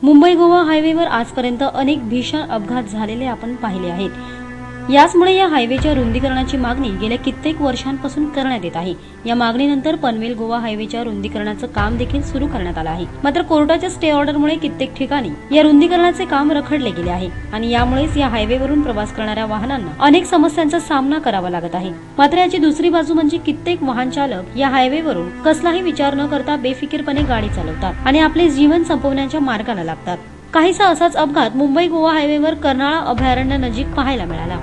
मुंबई गोवा हायवेवर आजपर्यंत अनेक भीषण अपघात झालेले आपण पाहिले आहेत। याचमुळे या हायवेच्या रुंदीकरणाची मागणी गेल्या कित्येक वर्षांपासून करण्यात येत आहे। या मागणीनंतर पनवेल गोवा हायवेच्या रुंदीकरणाचं काम देखील सुरू करण्यात आलं आहे। मात्र कोर्टाच्या स्टे ऑर्डरमुळे कित्येक ठिकाणी या रुंदीकरणाचे काम रखडले गेले आहे आणि यामुळेच या हायवेवरून प्रवास करणाऱ्या वाहनांना अनेक समस्यांचा सामना करावा लागत आहे। मात्र याची दुसरी बाजू म्हणजे कित्येक वाहन चालक या हायवेवरून कसलाही विचार न करता बेफिकीरपणे गाडी चालवतात आणि आपले जीवन संपवण्याच्या मार्गाला लागतात। काहीसा असाच अपघात मुंबई गोवा हायवेवर कर्नाळा अभयारण्य नजीक पाहायला मिळाला।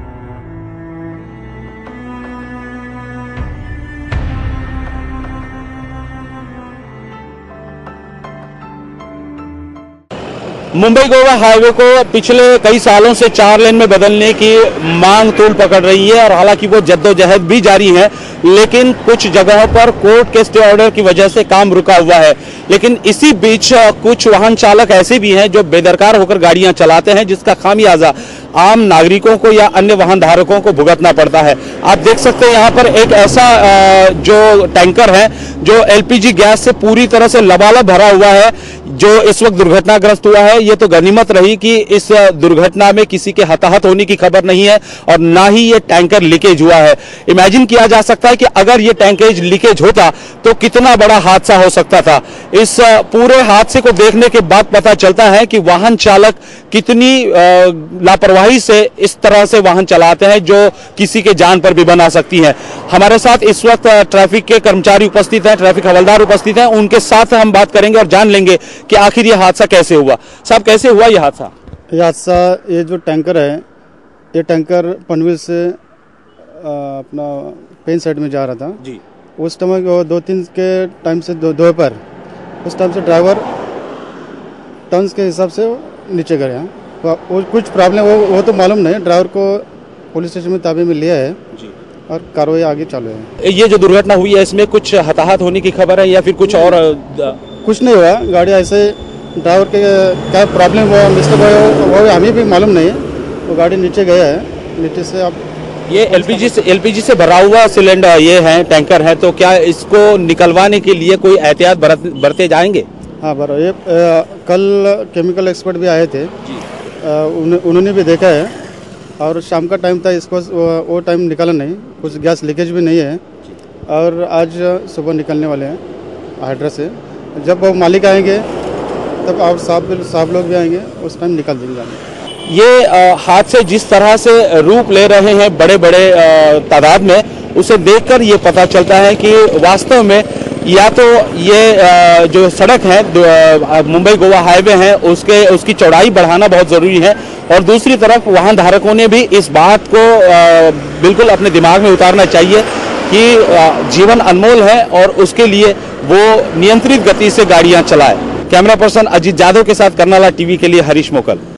मुंबई गोवा हाईवे को पिछले कई सालों से 4 लेन में बदलने की मांग तूल पकड़ रही है और हालांकि वो जद्दोजहद भी जारी है, लेकिन कुछ जगहों पर कोर्ट के स्टे ऑर्डर की वजह से काम रुका हुआ है। लेकिन इसी बीच कुछ वाहन चालक ऐसे भी हैं जो बेदरकार होकर गाड़ियां चलाते हैं, जिसका खामियाजा आम नागरिकों को या अन्य वाहन धारकों को भुगतना पड़ता है। आप देख सकते हैं यहाँ पर एक ऐसा जो टैंकर है जो एलपीजी गैस से पूरी तरह से लबालब भरा हुआ है, जो इस वक्त दुर्घटनाग्रस्त हुआ है। ये तो गनीमत रही कि इस दुर्घटना में किसी के हताहत होने की खबर नहीं है और ना ही ये टैंकर लीकेज हुआ है। इमेजिन किया जा सकता है कि अगर ये टैंकेज लीकेज होता तो कितना बड़ा हादसा हो सकता था। इस पूरे हादसे को देखने के बाद पता चलता है कि वाहन चालक कितनी लापरवाही से इस तरह से वाहन चलाते हैं जो किसी के जान पर भी बना सकती है। हमारे साथ इस वक्त ट्रैफिक के कर्मचारी उपस्थित हैं, ट्रैफिक हवलदार उपस्थित हैं। उनके साथ हम बात करेंगे और जान लेंगे कि आखिर ये हादसा कैसे हुआ। साहब, कैसे हुआ ये हादसा? ये जो टैंकर है, ये टैंकर पनवेल से अपना पेन साइड में जा रहा था जी। उस टाइम 2-3 के टाइम से दोपहर उस टाइम से ड्राइवर टर्न्स के हिसाब से नीचे गया। वो कुछ प्रॉब्लम वो तो मालूम नहीं, ड्राइवर को पुलिस स्टेशन में ताबे में लिया है जी और कार्रवाई आगे चालू है। ये जो दुर्घटना हुई है इसमें कुछ हताहत होने की खबर है या फिर कुछ और? कुछ नहीं हुआ, गाड़ी ऐसे ड्राइवर के क्या प्रॉब्लम हुआ मिस्टेक हुआ वो हमें भी मालूम नहीं है। वो गाड़ी नीचे गया है, नीचे से अब ये एलपीजी से भरा हुआ सिलेंडर ये है, टैंकर है, तो क्या इसको निकलवाने के लिए कोई एहतियात बरते जाएंगे? हाँ बराबर। ये कल केमिकल एक्सपर्ट भी आए थे जी। उन्होंने भी देखा है और शाम का टाइम था, इसको वो टाइम निकाला नहीं, कुछ गैस लीकेज भी नहीं है और आज सुबह निकलने वाले हैं हाइड्रा से। जब वो मालिक आएंगे तब आप साहब लोग भी आएंगे, उस टाइम निकल देंगे। ये हादसे जिस तरह से रूप ले रहे हैं बड़े बड़े तादाद में, उसे देखकर ये पता चलता है कि वास्तव में या तो ये जो सड़क है मुंबई गोवा हाईवे है उसकी चौड़ाई बढ़ाना बहुत ज़रूरी है और दूसरी तरफ वाहन धारकों ने भी इस बात को बिल्कुल अपने दिमाग में उतारना चाहिए कि जीवन अनमोल है और उसके लिए वो नियंत्रित गति से गाड़ियां चलाए। कैमरा पर्सन अजीत जादव के साथ कर्नाला टीवी के लिए हरीश मोकल।